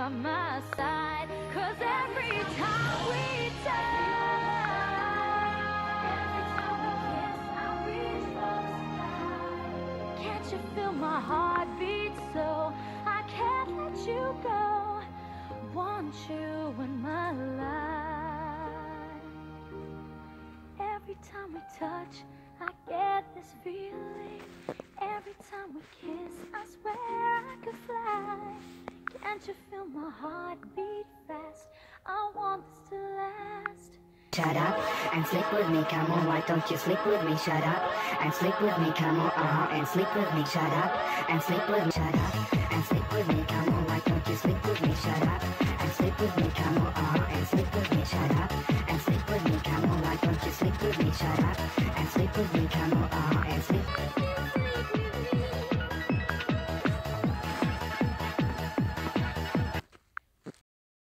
by my side. 'Cause every time we touch, every time we kiss, I reach for the sky. Can't you feel my heartbeat? So I can't let you go. Want you in my life. Every time we touch, I get this feeling. Every time we kiss, I swear I could fly. Can't you feel my heart beat fast? I want this to last. Shut up and sleep with me, come on, why don't you sleep with me? Shut up and sleep with me, come on, and sleep with me. Shut up and sleep with me, shut up and sleep with me, come on, why don't you sleep with me? Shut up and sleep with me, come on, and sleep with me. Shut up and sleep with me, come on, why don't you sleep with me? Shut up and sleep with me, come on, and sleep.